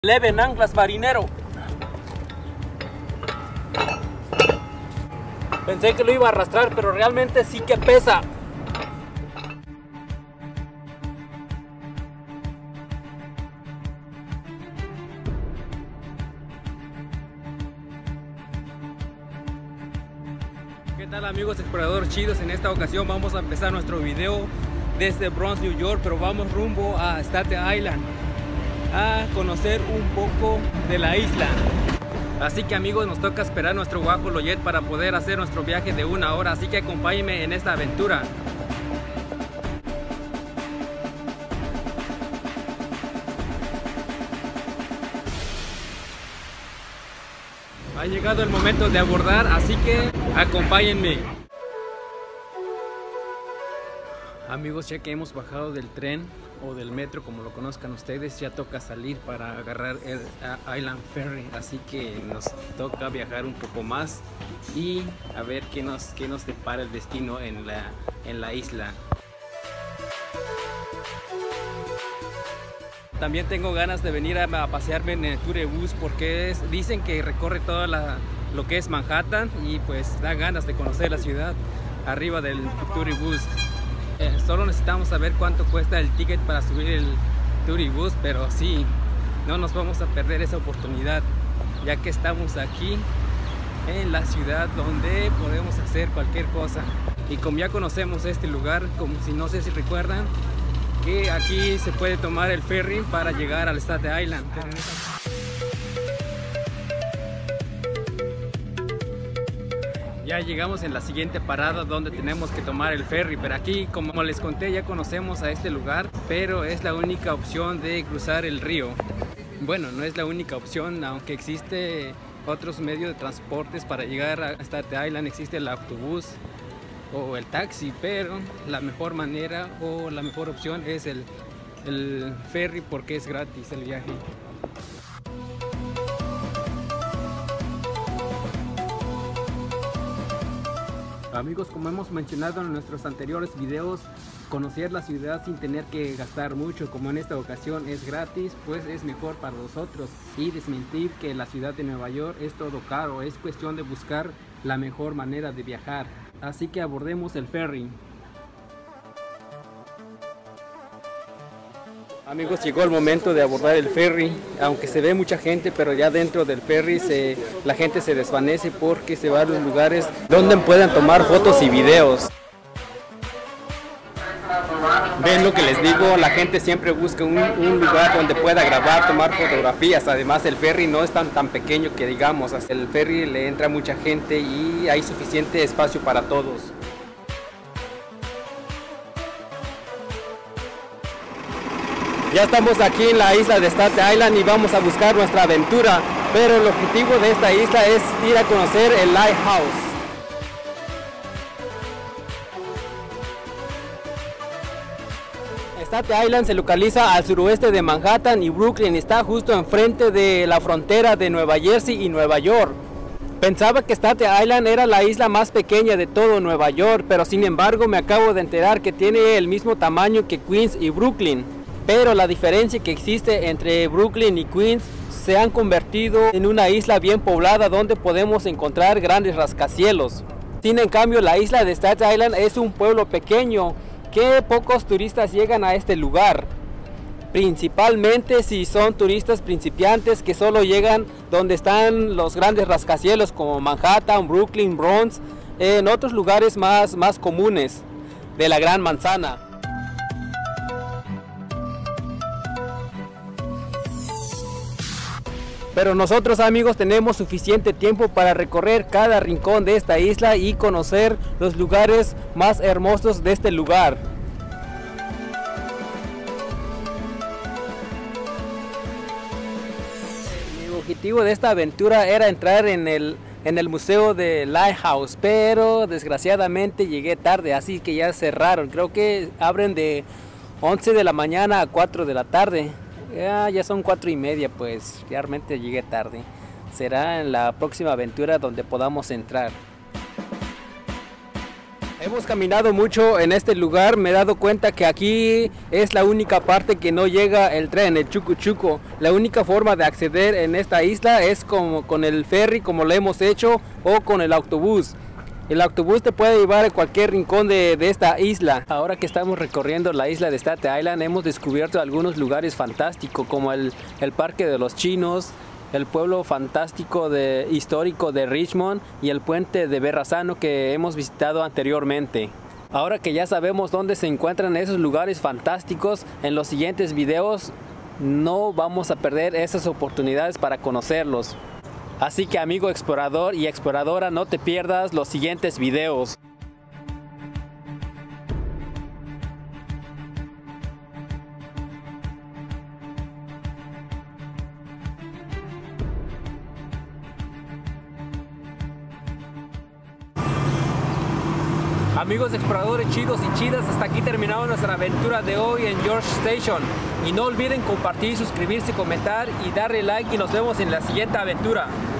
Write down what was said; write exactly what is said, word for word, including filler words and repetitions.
Leven anclas, marinero. Pensé que lo iba a arrastrar, pero realmente sí que pesa. ¿Qué tal, amigos exploradores chidos? En esta ocasión vamos a empezar nuestro video desde Bronx, New York, pero vamos rumbo a Staten Island a conocer un poco de la isla. Así que, amigos, nos toca esperar nuestro Buffalo Jet para poder hacer nuestro viaje de una hora, así que acompáñenme en esta aventura. Ha llegado el momento de abordar, así que acompáñenme. Amigos, ya que hemos bajado del tren o del metro, como lo conozcan ustedes, ya toca salir para agarrar el Island Ferry, así que nos toca viajar un poco más y a ver qué nos, qué nos depara el destino en la, en la isla. También tengo ganas de venir a, a pasearme en el tour bus porque es, dicen que recorre todo la, lo que es Manhattan y pues da ganas de conocer la ciudad arriba del tour bus. Eh, solo necesitamos saber cuánto cuesta el ticket para subir el tour bus, pero sí, no nos vamos a perder esa oportunidad, ya que estamos aquí en la ciudad donde podemos hacer cualquier cosa. Y como ya conocemos este lugar, como si no sé si recuerdan, que aquí se puede tomar el ferry para llegar al Staten Island. Ya llegamos en la siguiente parada donde tenemos que tomar el ferry, pero aquí, como les conté, ya conocemos a este lugar, pero es la única opción de cruzar el río. Bueno, no es la única opción, aunque existe otros medios de transportes para llegar a Staten Island. Existe el autobús o el taxi, pero la mejor manera o la mejor opción es el, el ferry porque es gratis el viaje. Amigos, como hemos mencionado en nuestros anteriores videos, conocer la ciudad sin tener que gastar mucho, como en esta ocasión es gratis, pues es mejor para nosotros. Y desmentir que la ciudad de Nueva York es todo caro, es cuestión de buscar la mejor manera de viajar. Así que abordemos el ferry. Amigos, llegó el momento de abordar el ferry, aunque se ve mucha gente, pero ya dentro del ferry se, la gente se desvanece porque se va a los lugares donde puedan tomar fotos y videos. Ven lo que les digo, la gente siempre busca un, un lugar donde pueda grabar, tomar fotografías. Además, el ferry no es tan, tan pequeño que digamos, el ferry le entra mucha gente y hay suficiente espacio para todos. Ya estamos aquí en la isla de Staten Island y vamos a buscar nuestra aventura, pero el objetivo de esta isla es ir a conocer el Lighthouse. Staten Island se localiza al suroeste de Manhattan y Brooklyn, está justo enfrente de la frontera de Nueva Jersey y Nueva York. Pensaba que Staten Island era la isla más pequeña de todo Nueva York, pero sin embargo me acabo de enterar que tiene el mismo tamaño que Queens y Brooklyn. Pero la diferencia que existe entre Brooklyn y Queens se han convertido en una isla bien poblada donde podemos encontrar grandes rascacielos. Sin en cambio, la isla de Staten Island es un pueblo pequeño que pocos turistas llegan a este lugar. Principalmente si son turistas principiantes que solo llegan donde están los grandes rascacielos como Manhattan, Brooklyn, Bronx, en otros lugares más, más comunes de la Gran Manzana. Pero nosotros, amigos, tenemos suficiente tiempo para recorrer cada rincón de esta isla y conocer los lugares más hermosos de este lugar. Mi objetivo de esta aventura era entrar en el, en el museo de Lighthouse, pero desgraciadamente llegué tarde, así que ya cerraron. Creo que abren de once de la mañana a cuatro de la tarde. Ya, ya son cuatro y media, pues realmente llegué tarde. Será en la próxima aventura donde podamos entrar. Hemos caminado mucho en este lugar, me he dado cuenta que aquí es la única parte que no llega el tren, el chucu chuco. La única forma de acceder en esta isla es como con el ferry, como lo hemos hecho, o con el autobús. El autobús te puede llevar a cualquier rincón de, de esta isla. Ahora que estamos recorriendo la isla de Staten Island, hemos descubierto algunos lugares fantásticos, como el, el Parque de los Chinos, el pueblo fantástico de, histórico de Richmond y el puente de Verrazano que hemos visitado anteriormente. Ahora que ya sabemos dónde se encuentran esos lugares fantásticos, en los siguientes videos no vamos a perder esas oportunidades para conocerlos. Así que amigo explorador y exploradora, no te pierdas los siguientes videos. Amigos exploradores chidos y chidas, hasta aquí terminamos nuestra aventura de hoy en George Station. Y no olviden compartir, suscribirse, comentar y darle like, y nos vemos en la siguiente aventura.